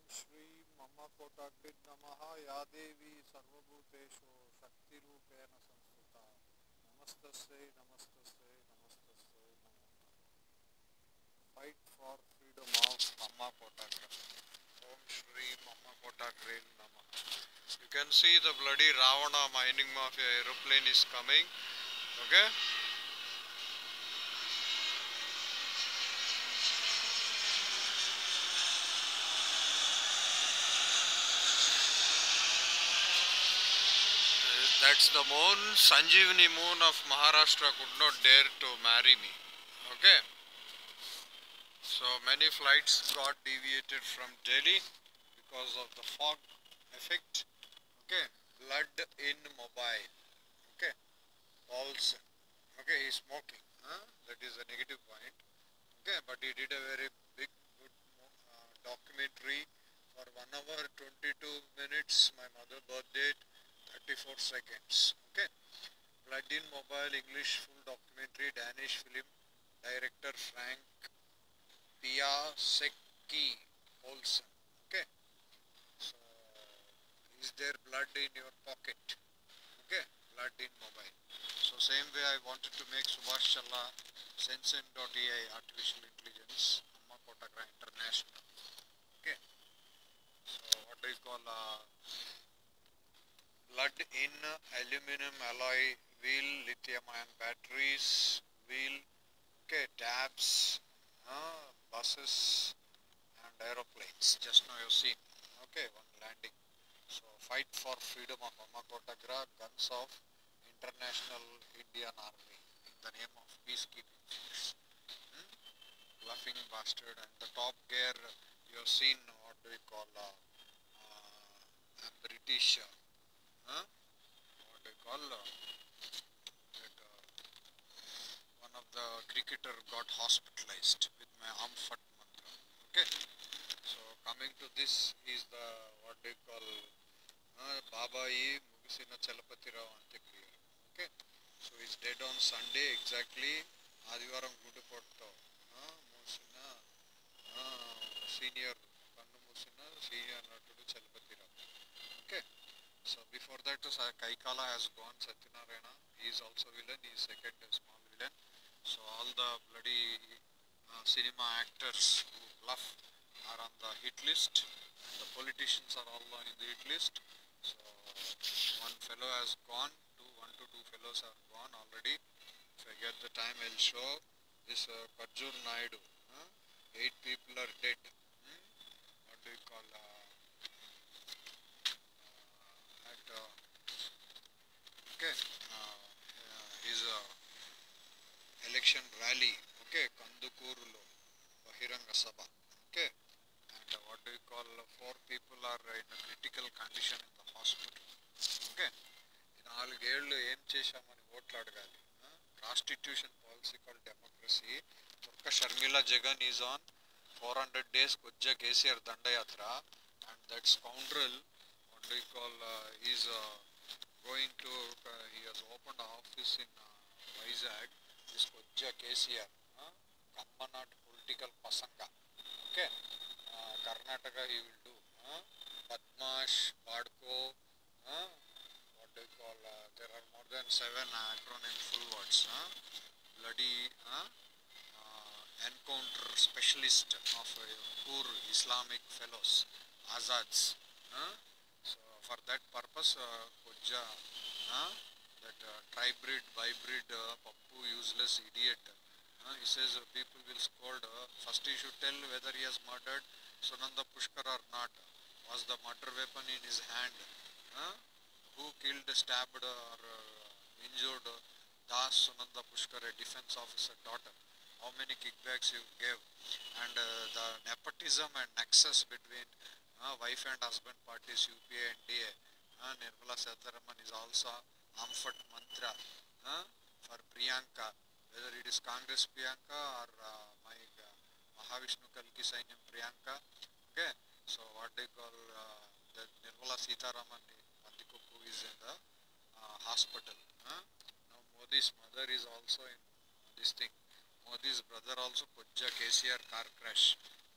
Shri Mama Kotagrid Namaha Ya Devi Sarvabhuteshu Shakti Rupena Samstita Namastasya Namastasya Namastasya Namo. Fight for freedom of Mama Kotagra. Om Shri Mama Kotagrid Namaha. You can see the bloody Ravana mining mafia aeroplane is coming. Okay. That's the moon. Sanjeevani moon of Maharashtra could not dare to marry me. Okay. So many flights got deviated from Delhi because of the fog effect. Okay. Blood in mobile. Okay. Also. Okay. He's smoking. That is a negative point. Okay. But he did a very big, good documentary for 1 hour 22 minutes. My mother's birthday. 34 seconds. Okay. Blood in Mobile English full documentary Danish film director Frank Piasecki Olsen. Okay. So is there blood in your pocket? Okay. Blood in mobile. So same way I wanted to make Subhash Challa Sensei.ai artificial intelligence Amma Kotagra International. Okay. So what do you call blood in aluminum alloy wheel, lithium ion batteries, wheel, okay, tabs, buses and aeroplanes. Just now you've seen, okay, one landing. So fight for freedom of Amma Kotagra, guns of International Indian Army in the name of peacekeeping. Bluffing bastard. And the top gear you have seen, what do we call, I'm British. What do you call that one of the cricketer got hospitalized with my Amfat mantra. Okay. So coming to this is the what do you call Babai Mugisina Chalapati Rao Antyakriya. Okay. So he's dead on Sunday exactly. Adivaram Gudupotto. Musina senior Kannu Musina senior Natudu Chalapati Rao. Okay. So before that, Kaikala has gone, Satyanarayana, he is also villain, he is second small villain. So all the bloody cinema actors who bluff are on the hit list, and the politicians are all in the hit list. So one fellow has gone, one to two fellows have gone already. If I get the time, I'll show this Kajur Naidu. 8 people are dead. What do you call at okay, his election rally, okay, Kandukurulo, Bahiranga Sabha, okay, and what do you call, 4 people are in a critical condition in the hospital, okay. In నాలుగేళ్లు ఏం చేశామని ఓట్లు అడగాలి. Prostitution policy called democracy. Turka Sharmila Jagan is on 400 days Kujja KCR Dandayatra, and that scoundrel, what do you call, is going to, he has opened an office in Vizag, this Kujja KCR, Kammanat political pasanga, okay, Karnataka he will do, Badmash, Badko, what do you call, there are more than 7 acronym full words, bloody encounter specialist of poor Islamic fellows, Azads. So for that purpose, Kujja, that tribrid, bybrid, Pappu, useless idiot. He says people will scold. First he should tell whether he has murdered Sunanda Pushkar or not. Was the murder weapon in his hand? Who killed, stabbed or injured Das Sunanda Pushkar, a defense officer daughter? How many kickbacks you gave? And the nepotism and nexus between wife and husband parties, UPA and DA. Nirmala Sitharaman is also Amfat mantra for Priyanka, whether it is Congress Priyanka or my Mahavishnu Kalki Sainyam Priyanka. Okay, so what they call that Nirmala Sitharaman Pandikoppu is in the hospital. Now Modi's mother is also in this thing. Modi's brother also Kujja KCR car crash.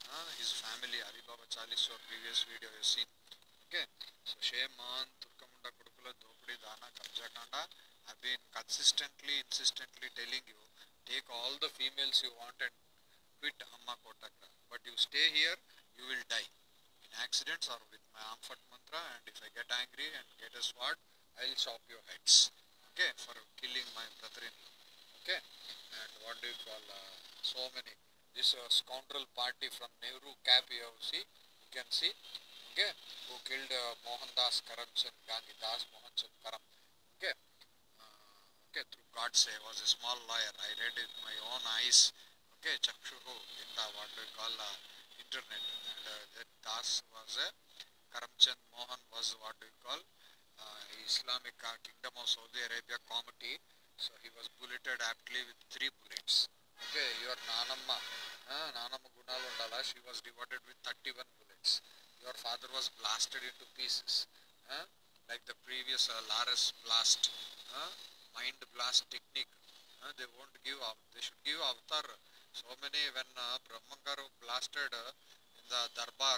his family, Hari Baba Chalis or previous video you seen. Okay, so shame on Turkamunda Kudukula Dopudi Dana Kabjakanda. I've been consistently, insistently telling you, take all the females you want and quit Amma Kotaka. But you stay here, you will die. In accidents or with my Amfat mantra, and if I get angry and get a sword, I'll chop your heads. Okay, for killing my brother-in-law. Okay, and what do you call so many this scoundrel party from Nehru Cap you see, you can see, okay, who killed Mohandas Karamchand Gandhi Das Mohanchand Karam, okay, okay, through God's say was a small lawyer, I read it with my own eyes, okay, Chakshuhu in the what do you call internet, and that Das was a Karamchand Mohan was what do you call Islamic Kingdom of Saudi Arabia committee. So he was bulleted aptly with 3 bullets. Okay, your Nanamma, Nanamma Gunalu Undala, she was devoted with 31 bullets. Your father was blasted into pieces. Like the previous Laris blast, mind blast technique. They won't give up. They should give avatar. So many when Brahmangaru blasted in the Darbar,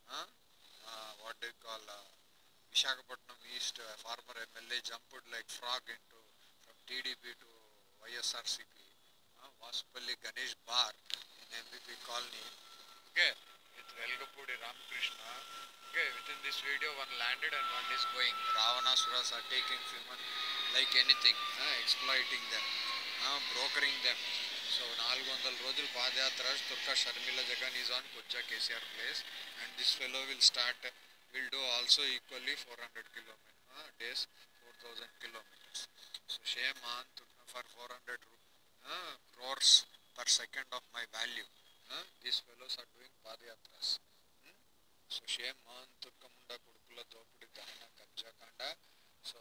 what do you call Visakhapatnam East, former MLA jumped like frog into from TDP to YSRCP. Vasupalli Ganesh Bar in MVP colony. Okay, with Velgapudi Ramakrishna. Okay, within this video one landed and one is going. Ravanasuras are taking human like anything, exploiting them, brokering them. So 400 రోజులు పాదయాత్ర Turka Sharmila Jagan is on Kojja KCR place, and this fellow will start will do also equally 400 days, 4000 kilometers. So shame on for 400 crores per second of my value. These fellows are doing padayatras. So shame on Turkamunda Kudukula Dopudi Dahana Kabjakanda. So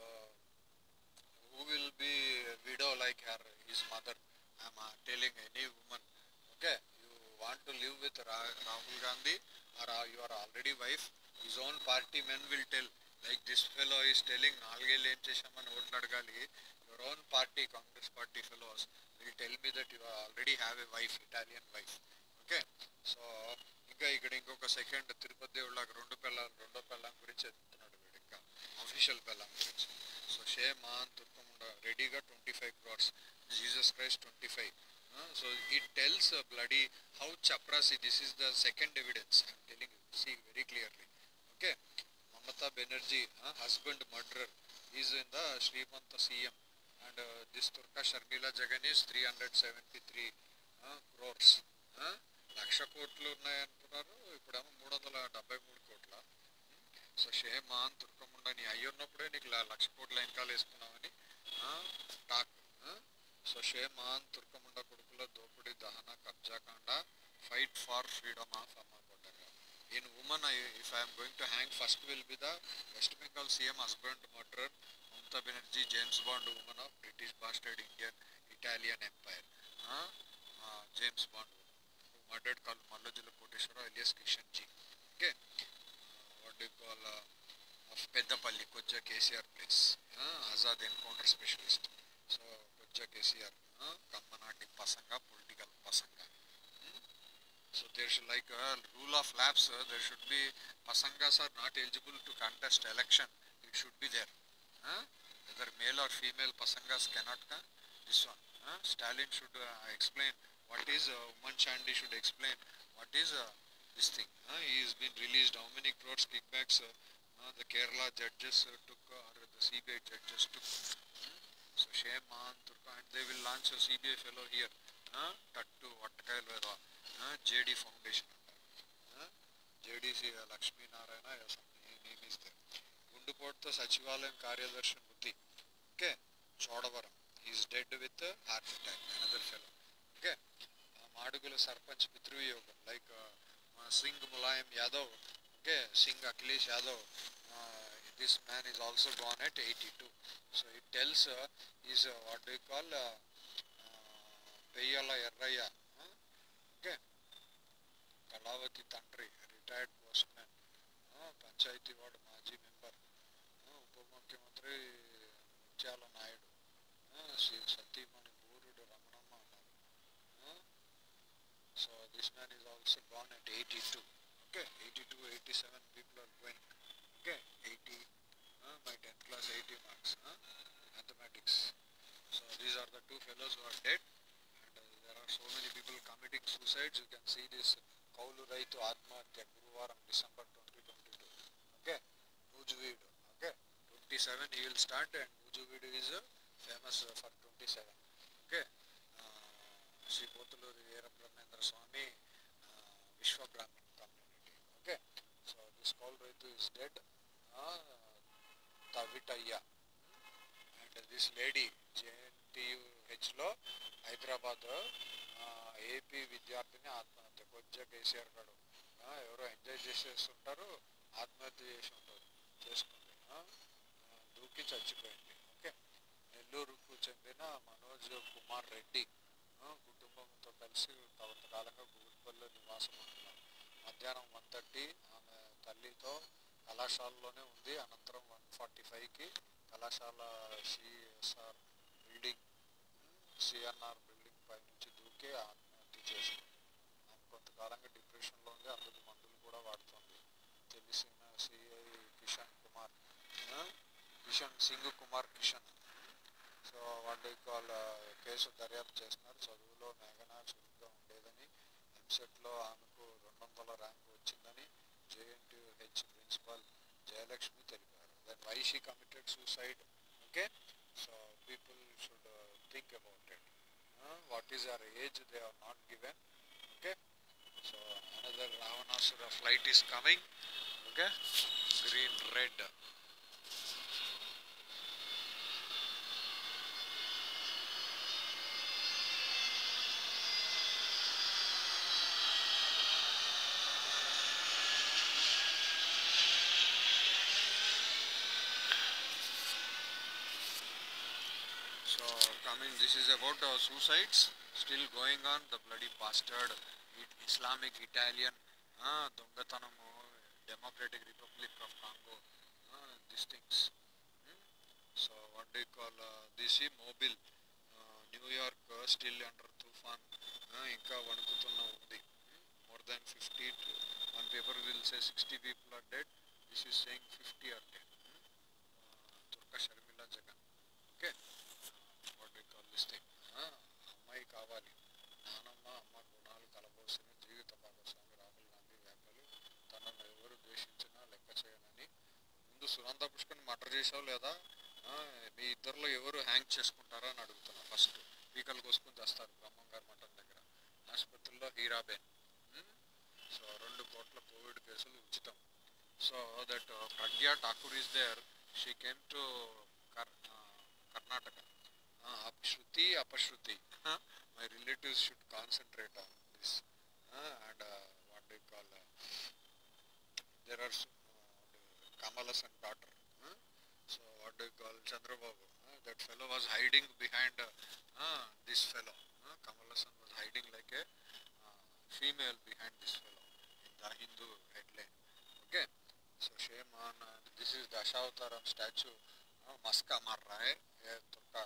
who will be a widow like her, his mother? I'm telling any woman, okay, you want to live with Rahul Gandhi or you are already wife, his own party men will tell, like this fellow is telling, Nalgel em cheshamani oట్లు అడగాలి, your own party, Congress party fellows will tell me that you already have a wife, Italian wife. Okay, so ఇంకా ఇక్కడ ఇంకొక second Tirupati దేవుళ్ళకి రెండో పెళ్ళం గురించి చెప్తున్నాడు వీడు, ఇంకా అఫీషియల్ పెళ్ళం గురించి. సో షేమ్ ఆన్ తుర్కముండ రెడీగా 25 crores, Jesus Christ 25. So it tells bloody how chaprasi, this is the second evidence I am telling you, see very clearly. Okay, Mamata Banerjee, husband murderer, is in the Srimanta CM, and this Turka Sharmila Jagan is 373 crores. లక్ష కోట్లు ఉన్నాయంటున్నారు, ఇప్పుడేమో 373 కోట్ల. So shame on తుర్కముండ, నీ అయ్యున్నప్పుడే నీకు 1,00,000 కోట్ల వెనకాల వేసుకున్నామని talk. So shame on Turkamunda Kudukula Dopudi Dahana Kabjakanda, fight for freedom of Amma Kotaka. In woman, if I am going to hang, first will be the West Bengal CM husband murderer, Mamata Banerjee, James Bond woman of British bastard Indian Italian Empire. James Bond woman who murdered Mallajula Koteshwara alias Kishan G. Okay, what do you call of Peddapalli, Kojja KCR place, Azad encounter specialist. So Kojja KCR, Kammanati Pasanga, political Pasanga. So there should, like rule of laps, there should be Pasangas are not eligible to contest election. It should be there. Whether male or female Pasangas cannot come. This one. Stalin should explain what is Umman Chandi should explain what is this thing. He has been released. How many crores kickbacks the Kerala judges took, or the CBI judges took. So shame on Turka, and they will launch a CBI fellow here. Tattu Vattakail Veda, JD Foundation. JDC Lakshmi Narayana, something name is there. Gunduporta Sachivalayam Karyadarshi Muthi. Okay, Chodavaram. He is dead with a heart attack. Another fellow. Okay, Madugula Sarpanch Pitru Yoga, like Singh Mulayam Yadav. Okay, Singh Akhilesh Yadav. This man is also gone at 82. So it tells is what do you call Peyala Erraya. Okay, Kalavati Tantri, retired postman, Panchayati Ward Maji member, Upamukhyamantri Mutyala Naidu, Sri Satyamani Burudu Ramanamma, So this man is also born at 82. Okay, 82, 87 people are going. Okay, 80, my 10th class 80 marks, mathematics. So these are the two fellows who are dead, and there are so many people committing suicides. You can see this Kaulu Raitu Atmahatya Guruvaram December 2022. Okay, Nujuveedu. Okay, 27 he will start, and Nujuveedu is famous for 27. Okay, Sri Potuluri Veerabrahmendra Swami Vishwa Brahmin community. Okay, so this Kaulu Raitu is dead. Tavitaya. And this lady, JNTUH లో Hyderabad AP విద్యార్థిని ఆత్మహత్య కొద్దిగా కేసీఆర్ గారు ఎవరో enjoy చేసేస్తుంటారు, ఆత్మహత్య చేసి ఉంటారు, చేసుకుంది, దూకి చచ్చిపోయింది. ఓకే, నెల్లూరుకు చెందిన మనోజ్ కుమార్ రెడ్డి కుటుంబంతో కలిసి కొంతకాలంగా గుగుట్పల్లిలో నివాసం ఉంటున్నారు. మధ్యాహ్నం 1:30 ఆమె తల్లితో కళాశాలలోనే ఉంది. అనంతరం 1:45కి కళాశాల సిఎస్ఆర్ బిల్డింగ్ సిఎన్ఆర్ బిల్డింగ్ పై నుంచి దూకి ఆత్మహత్య చేసుకుంది. ఆమె కొంతకాలంగా డిప్రెషన్లో ఉంది, అందుకు మందులు కూడా వాడుతుంది. తెలిసిన సిఐ కిషన్ సింగ్ కుమార్ కిషన్. సో వాళ్ళు వాళ్ళ కేసు దర్యాప్తు చేస్తున్నారు. చదువులో మేఘన చురుగ్గా ఉండేదని, ఎంసెట్లో ఆమెకు 200 ర్యాంకు వచ్చిందని జేఎన్టీయూహెచ్ ప్రిన్సిపల్ జయలక్ష్మి తెలిపారు. Then why she committed suicide? Okay, so people should think about it. What is our age they are not given. Okay, so another Ravanasura flight is coming. Okay, green red. This is about suicides still going on. The bloody bastard Islamic Italian దొంగతనము, Democratic Republic of Congo, these things. So what do you call this? Mobile, New York still under Tufan, ఇంకా వణుకుతున్న ఉంది. More than 50 to one paper will say 60 people are dead. This is saying 50 are dead. Turka Sharmila Jagan. Okay, what do you call this thing? అమ్మాయి కావాలి, నానమ్మ అమ్మ గుణాలు కలబోసిన జీవిత భాగస్వామి రాహుల్ గాంధీ వ్యాఖ్యలు. తనను ఎవరు ద్వేషించినా లెక్క చేయనని. ముందు సునంద పుష్కర్ని మర్డర్ చేసావు లేదా, మీ ఇద్దరిలో ఎవరు హ్యాంగ్ చేసుకుంటారా అని అడుగుతున్నా. ఫస్ట్ పీకలు కోసుకుని తెస్తారు బ్రహ్మంగారు మఠం దగ్గర. ఆసుపత్రిలో హీరాబేన్. సో 2 కోట్ల కోవిడ్ కేసులు ఉచితం. So that Pragya Thakur is there. She came to Karnataka. Shruti, Apashruti. My relatives should concentrate on this. And what do you call? There are Kamalas and daughter. So what do you call? Chandrababu. That fellow was hiding behind this fellow. Kamalasan was hiding like a female behind this fellow in the Hindu headline. Okay. So shame on. This is Dashavataram statue. मस्का मार रहा है ये तुर्का,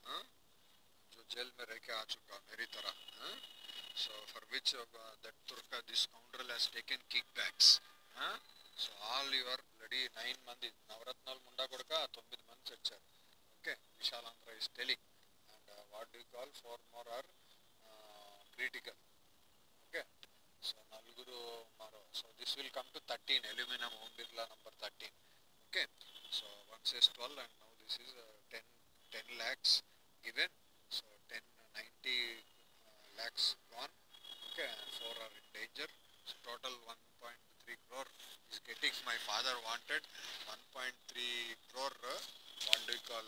जो jail में रह के आ चुका मेरी तरह. So for which that Turka, this scoundrel has taken kickbacks. So all your bloody 9 మంది నవరత్నాలు ముండా కొడక 9 మంది చచ్చారు. Okay, Vishalandra is telling. And what do you call, 4 more are critical. Okay, so నలుగురు మరో. So this will come to 13. Aluminum Om Birla number 13. Okay, so one says 12 and now this is 10 lakhs given. So 90 lakhs gone. Okay, and 4 are in danger. So total 1.3 crore is getting. My father wanted 1.3 crore. What do you call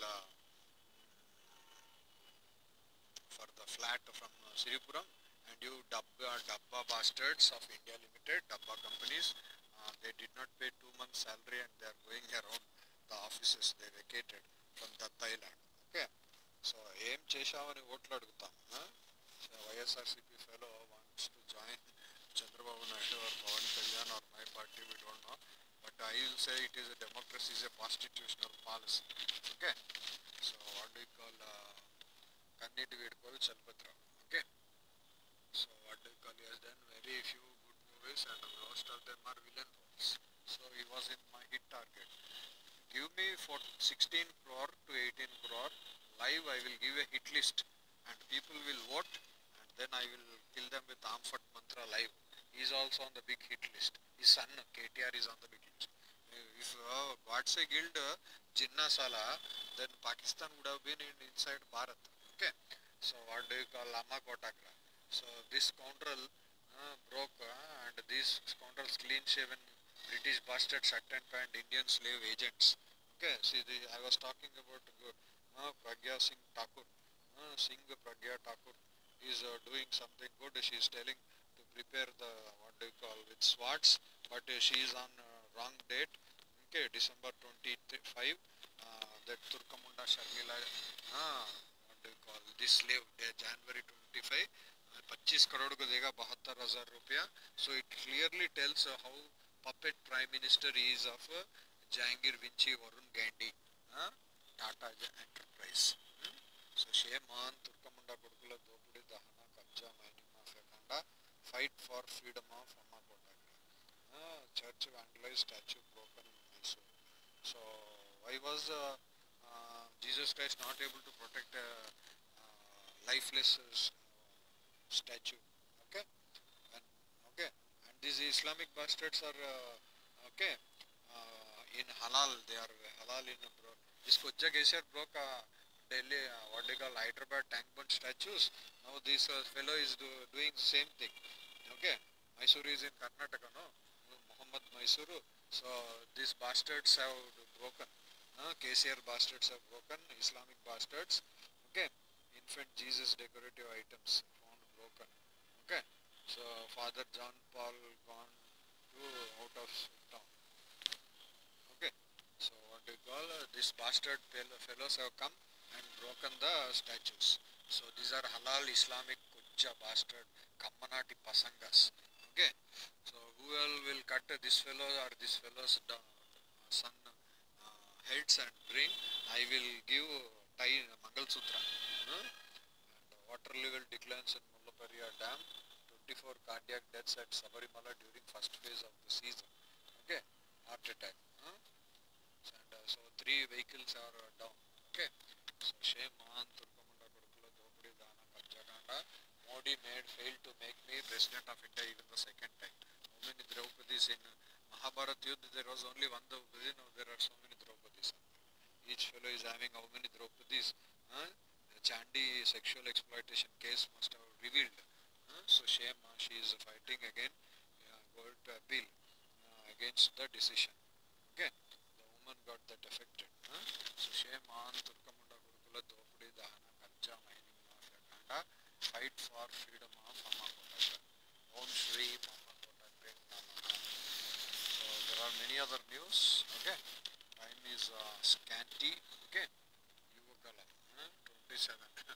for the flat from Siripuram, and you Dabba bastards of India Limited, Dabba companies, they did not pay 2 months salary and they are going around the offices they vacated from Datta Island. Okay, so ఏం చేశామని ఓట్లు అడుగుతాం. So YSRCP fellow wants to join Chandrababu Naidu or Pawan Kalyan or my party, we don't know, but I will say it is a democracy, is a constitutional policy. Okay, so what do you call కన్నీటి వేడుకోలు Chalapathirao. Okay, so what what do you call, he has done very few good movies and most of them are villain roles. So he was in my hit target. Give me for 16 crore to 18 crore live, I will give a hit list and people will vote and then I will kill them with Amphit Mantra live. He is also on the big hit list. His son KTR is on the big list. If Godse killed Jinnah Sala, then Pakistan would have been inside Bharat. Okay. So what do you call Lama Kotagra? So this scoundrel broke and these scoundrels clean shaven British bastard shirt and pant Indian slave agents. Okay, see, I was talking about Pragya Singh Thakur. Pragya Thakur is doing something good. She is telling to prepare the, what do you call, with swords, but she is on wrong date. Okay, December 25. That Turkamunda Sharmila, what do you call, this slave, January 25. 25 crore को देगा 72,000 रुपया. So it clearly tells how puppet prime minister is of Jahangir Vinci Varun Gandhi, Tata Enterprise. So shame on Turkamunda Kodukula Dopudi Dahana Kabja Mining Mafia Kanda, fight for freedom of Amma Kotagra. Church vandalized, statue broken in Mysore. So why was Jesus Christ not able to protect lifeless statue? Okay, and okay, and these Islamic bastards are okay in halal. They are halal in this Kujja Geysir broke Delhi, what they call Hyderabad tank bund statues. Now this fellow is doing the same thing. Okay, Mysuru is in Karnataka, no? Muhammad Mysuru. So these bastards have broken. KCR bastards have broken. Islamic bastards. Okay, infant Jesus decorative items found broken. Okay, so Father John Paul gone to out of town. Okay, so what do you call this bastard fellows have come and broken the statues. So these are halal Islamic Kujja bastard Kammanati Pasangas. Okay, so who will cut this fellow or this fellow's son heads and bring? I will give tie Mangal Sutra. And water level declines in Mullaperia Dam. 24 cardiac deaths at Sabarimala during first phase of the season. Okay, heart attack. And so 3 vehicles are down. Okay, so shame on Turkamunda Kodukula Dopudi Dana Kabjakanda. Modi failed to make me president of India even the second time. How many Draupadis in Mahabharat Yuddha? There was only one Draupadi. Now there are so many Draupadis. Each fellow is having how many Draupadis? The Chandi sexual exploitation case must have revealed. So shame, she is fighting again, going to appeal against the decision. Okay, the woman got that affected. So shame on Turkamunda Gurukula Dopudi Dahana Kabja Mining Mafia Kanda, fight for freedom of Amma Kotagra. Om Shri Amma Kotagra Namaha. So there are many other news. Okay, time is scanty. Okay, Yuvakala 27.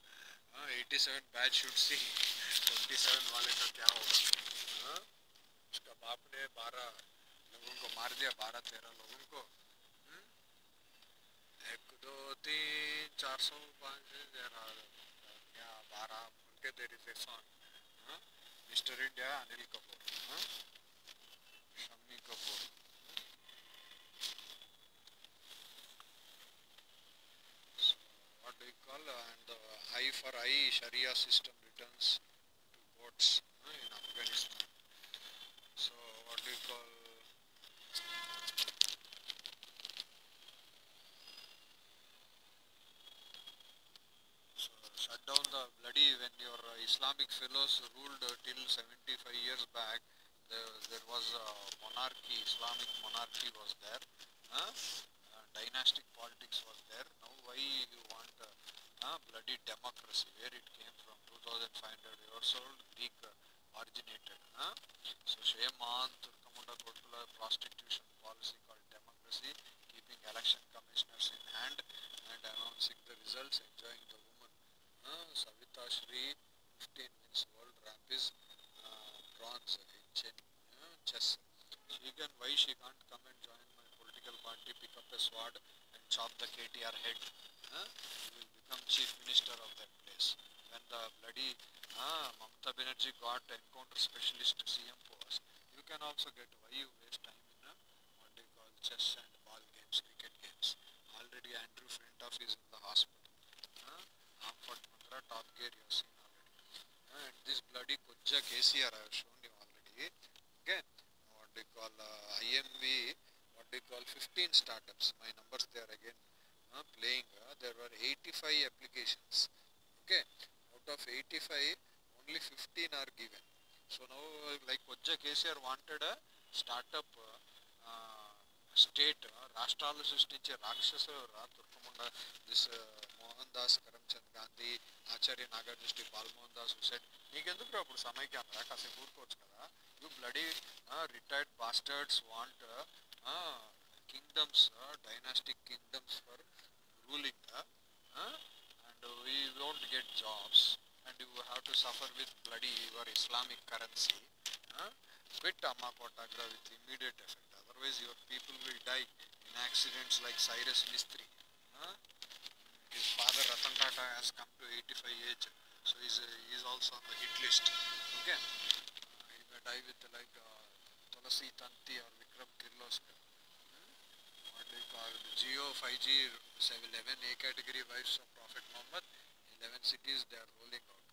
87 batch should see 27 वाले का क्या होगा? उसका बाप ने 12 लोगों को मार दिया, 12-13 लोगों को. 1 2 3 400 500 क्या 12 उनके there is a song. Mr. India Anil Kapoor, Shammi Kapoor. So what do you call and the eye for eye Sharia system returns to courts in Afghanistan. So what do you call? So shut down the bloody when your Islamic fellows ruled till 75 years back. There was a monarchy, Islamic monarchy was there. Dynastic politics was there. Now why you want bloody democracy? Where it came from? 2,500 years old, Greek originated. So shame on Turkamunda Kodukula prostitution policy called democracy, keeping election commissioners in hand and announcing the results, enjoying the woman. Savita Shri 15 wins world rapids bronze in chess. Why she can't come and join my political party, pick up a sword and chop the KTR head? You will be become chief minister of that place. When the bloody Mamata Banerjee got encounter specialist CM post, you can also get. Why you waste time in what they call chess and ball games, cricket games? Already Andrew Flintoff is in the hospital. Amphot Mandra, Top Gear you have seen already. And this bloody Kujja KCR I have shown you already. Okay, what they call IMV, what they call 15 startups. My numbers there again playing. There were 85 applications. Okay, out of 85, only 15 are given. So now, like Kujja KCR wanted a startup state, రాష్ట్రాలు సృష్టించే రాక్షసులు తుర్కముండ this Mohan Das Karamchand Gandhi ఆచార్య నాగర్ దృష్టి బాలమోహన్ దాస్ హుసేన్ నీకెందుకు అప్పుడు సమైక్యాంధ్ర కాసేపు ఊరుకోవచ్చు కదా you bloody retired bastards want kingdoms, dynastic kingdoms for ruling, and we won't get jobs, and you have to suffer with bloody your Islamic currency. Quit Amma Kotagra with immediate effect, otherwise your people will die in accidents like Cyrus Mistry. His father Ratan Tata has come to 85 age, so he is also on the hit list. Okay, he may die with like Tulasi Tanti or Vikram Kirloskar. What they call Geo 5G 11 A category wives of Prophet Muhammad, 11 cities they are rolling out.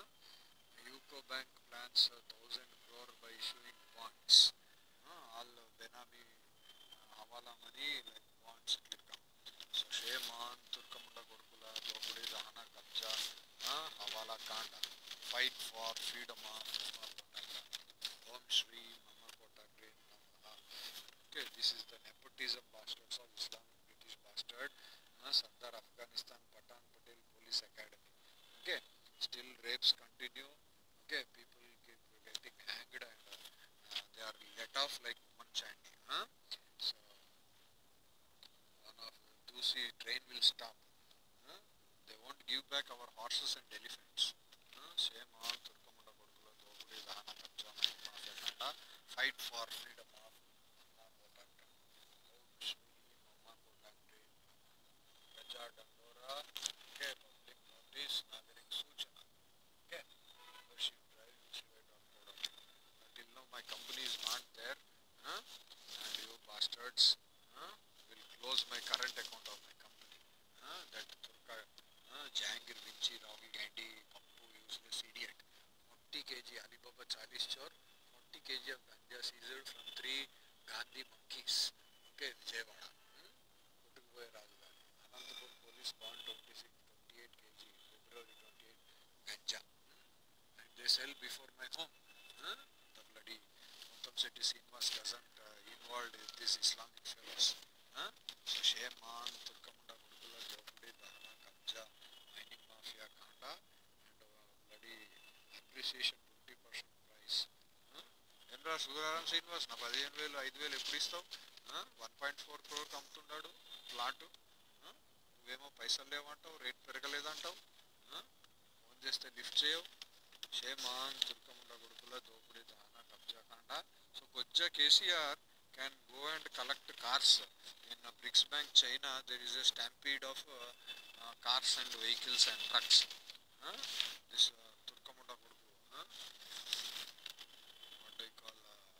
UCO Bank plans 1,000 crore by issuing bonds. All Benami Hawala money like bonds it will come. So Sheman, Turkamunda Gurkula, Dopudi, Dahana Kabja, Hawala Kanda, fight for freedom of Om Shri Mama Kotagre Namaha. Okay, this is the nepotism bastards of Islamic British bastard, Sardar Afghanistan Patan Patel Police Academy. Okay, still rapes continue. Okay, people keep getting hanged and they are let off like woman chanting. So one of Dusi train will stop. They won't give back our horses and elephants. Same on Turkamunda Kodukula Dopudi Dahana Kabja Mahima Fernanda, fight for freedom of Mama Kotakta. Om Shri Mama Kotakta Praja Dandora. Okay, public notice Nagarik Suchana. Okay, membership drive which you were talking about. Till now my company is not there, and you bastards will close my current account of my company. That Turka Jahangir Vinci Rahul Gandhi Pappu useless idiot. 40 kg Alibaba 40 chor, 40 kg of ganja seized from 3 Gandhi monkeys. Okay, Vijayawada. Kutukuboye Rajagani. Anantapur police bond 28 kg, February 28 ganja. And they sell before my home. The bloody Muttamsetti Srinivas doesn't involved in these Islamic fellows. So shame on Turkamunda Gurukula Dopudi Dahana Kabja mining mafia Kanda and bloody appreciation 20% price. Enra Sugaram Srinivas na 15,000 5,000 ఎప్పుడు ఇస్తావు 1.4 crore అమ్ముతున్నాడు plot నువ్వేమో పైసలు లేవంటావు rate పెరగలేదంటావు phone చేస్తే lift చేయవు shame on తుర్కముండ గుడుకుల దోపిడి దహన కబ్జా కాండ సో కొజ్జా KCR can go and collect cars in BRICS Bank China. There is a stampede of cars and vehicles and trucks. This Turkamunda Gurku, what I call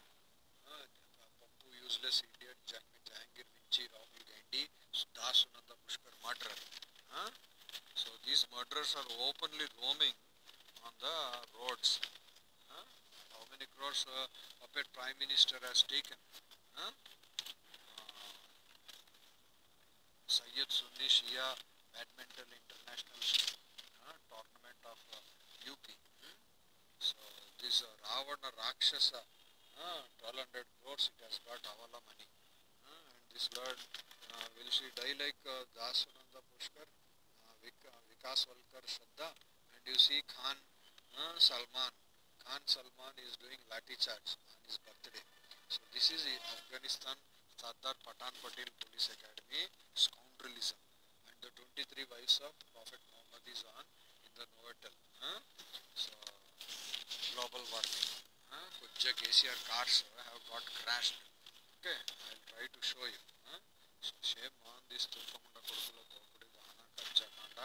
Pappu useless idiot Jahangir Vinci Rahul Gandhi Dasunanda Pushkar murderer. So these murderers are openly roaming on the roads. How many crores puppet Prime Minister has taken? Syed Sunni Shia Badminton International Tournament of UP. So this Ravana Rakshasa, 1200 crores it has got Hawala money. And this lord, will she die like Dasunanda Pushkar, Vikas Valkar Shraddha? And you see Khan Salman. Khan Salman is doing lathi charge on his birthday. So this is Afghanistan Sardar Patan Patel Police Academy scoundrelism, and the 23 wives of Prophet Muhammad is on in the Novotel. So global warming. Kujja KCR cars have got crashed. Okay, I'll try to show you. So shame on this Turkamunda Kodukula Dopudi Dahana Kabja Kanda,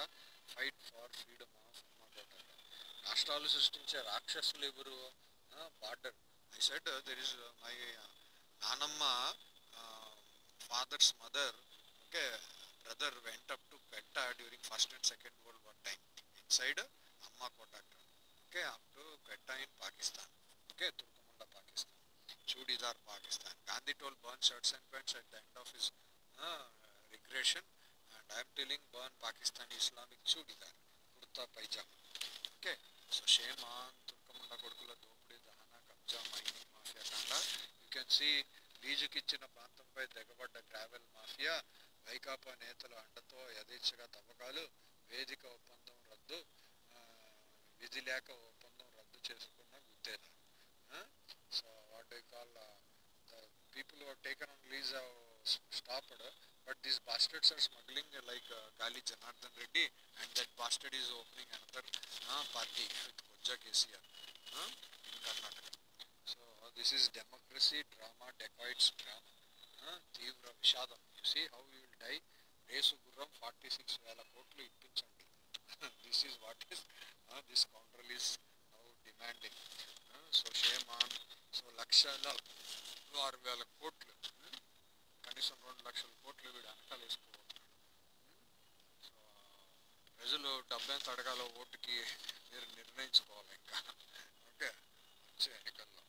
fight for freedom of అమ్మ కోటక. రాష్ట్రాలు సృష్టించే రాక్షసులు ఎవరు? Border. I said there is my నానమ్మ father's mother, okay, brother went up to Quetta during first and second world war time inside Amma Kotak, okay, up to Quetta in Pakistan, okay, Turkomunda Pakistan, Chudidar Pakistan. Gandhi told burn shirts and pants at the end of his regression, and I am telling burn Pakistani Islamic Chudidar kurta pajama, okay. So shame on Turkomunda Kodukula dopudi dahana kabja mining mafia kanda. You can see లీజుకిచ్చిన ప్రాంతంపై తెగబడ్డ gravel mafia, Vaikapa నేతల అండతో యథేచ్ఛగా తవ్వకాలు, వేదిక ఒప్పందం రద్దు, విధి లేక ఒప్పందం రద్దు చేసుకున్న గుత్తేదారు. So what do call the people who taken on lease stopped, but these bastards are smuggling like Gali Janardhan Reddy, and that bastard is opening another party with Kojja KCR in Karnataka. So this is democracy drama, dacoits drama. Tivra Vishadam. You see how you will die. Resu Gurram 46,000 కోట్లు ఇప్పించండి. This is what is this scoundrel is now demanding. So shame on. So లక్షల 6,000 కోట్లు, కనీసం 2 లక్షల కోట్లు వీడు వెనకాల వేసుకోబోతున్నాడు. So ప్రజలు డబ్బు ఎంత అడగాలో ఓటుకి మీరు నిర్ణయించుకోవాలి ఇంకా, ఓకే, వచ్చే ఎన్నికల్లో.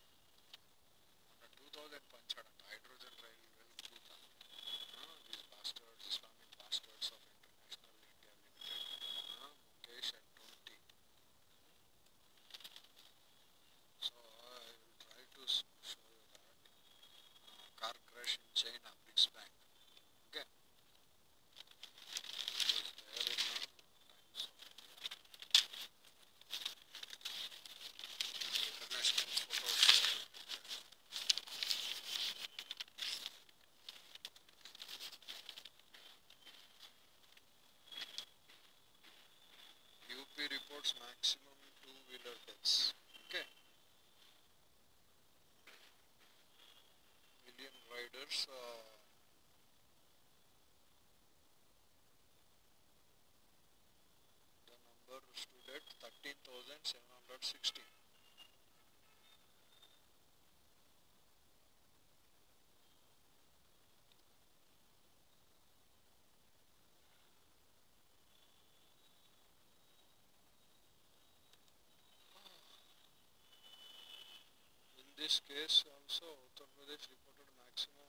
2000 పంచాడంట హైడ్రోజన్ రైలు వెళ్తుతా. These bastards, Islamic bastards of international India limited, Mukesh at 20. So I will try to show you that car crash in China, BRICS Bank, okay. It was there in Times of India. International photo show. UP reports maximum two-wheeler deaths. Okay. Million riders. The number stood at 13,716. In this case also, Uttar Pradesh reported maximum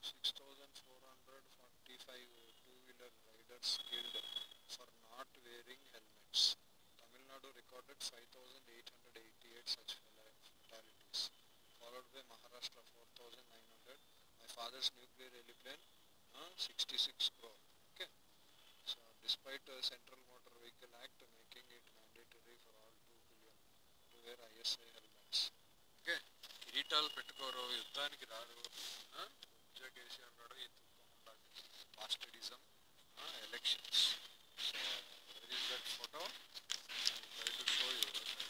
6,445 two-wheeler riders killed for not wearing helmets. Tamil Nadu recorded 5,888 such fatalities, followed by Maharashtra 4,900. My father's nuclear heliplane 66 crore. Okay. So despite Central Motor Vehicle Act making it mandatory for all 2 billion to wear ISI helmets. Okay. కిరీటాలు పెట్టుకోరు, యుద్ధానికి రారు. ఉజ్జా కేసీఆర్ గారు ఈ తుప్పకుండా bastardism elections. So where is that photo? Try to show you.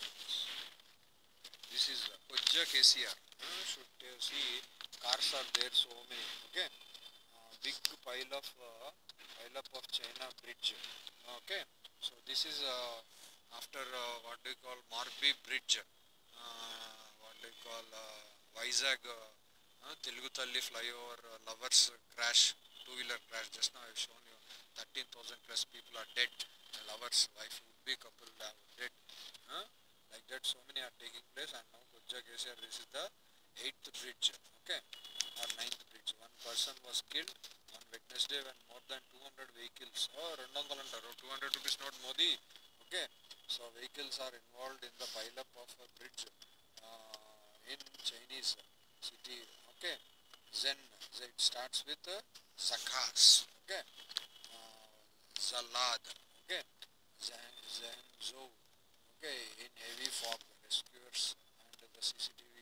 This is ఉజ్జా KCR. Should see cars are there, so many, okay. Big pile up of China bridge, okay. So this is after what do you call Morbi bridge, what do you call Vizag Telugu Talli flyover lovers crash, two-wheeler crash. Just now I have shown you 13,000 plus people are dead. Lovers, wife, would-be couple are dead. Like that, so many are taking place. And now Kojja KCR, this is the 8th bridge, okay, or 9th bridge. One person was killed on Wednesday when more than 200 vehicles, 200 rupees not Modi, okay. So vehicles are involved in the pile-up of a bridge in Chinese city, okay. Zen, it starts with Zakhas, okay. Zalad, okay. Zhengzhou, okay, in heavy fog. Rescuers and the CCTV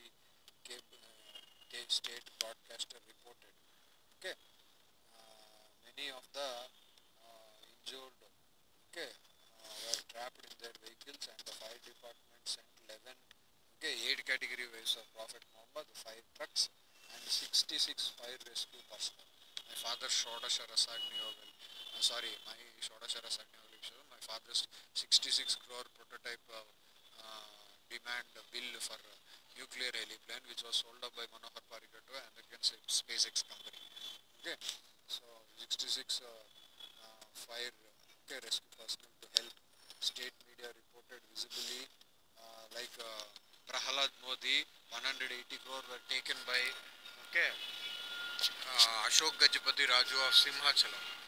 state broadcaster reported, okay. Many of the injured, okay, were trapped in their vehicles, and the fire department sent 11, okay, 8 category waves of Prophet Muhammad, 5 trucks and 66 fire rescue personnel. My father Shodasha Rasagni Oval, my Shodasha Rasagni Oval, my father's 66 crore prototype demand bill for nuclear heliplane, which was sold up by Manohar Parrikar to American SpaceX company. Okay, so 66 fire rescue personnel to help. State media reported visibly like Prahalad Modi, 180 crore were taken by Ashok Gajapati Raju of Simhachalam.